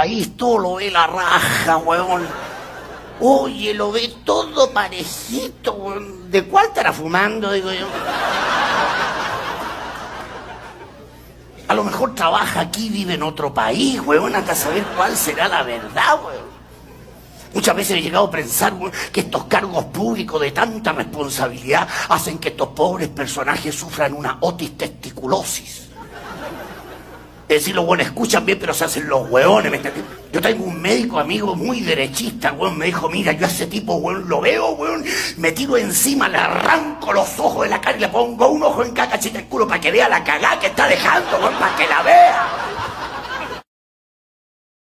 país, todo lo ve la raja, weón. Oye, lo ve todo parejito, weón. ¿De cuál estará fumando, digo yo? A lo mejor trabaja aquí, vive en otro país, weón, hasta saber cuál será la verdad, weón. Muchas veces he llegado a pensar, weón, que estos cargos públicos de tanta responsabilidad hacen que estos pobres personajes sufran una otis testiculosis. Es decir, los buenos escuchan bien, pero se hacen los hueones, ¿me entiendes? Yo tengo un médico amigo muy derechista, weón, me dijo, mira, yo a ese tipo, weón, lo veo, weón, me tiro encima, le arranco los ojos de la cara y le pongo un ojo en cada cachete el culo para que vea la cagada que está dejando, weón, para que la vea.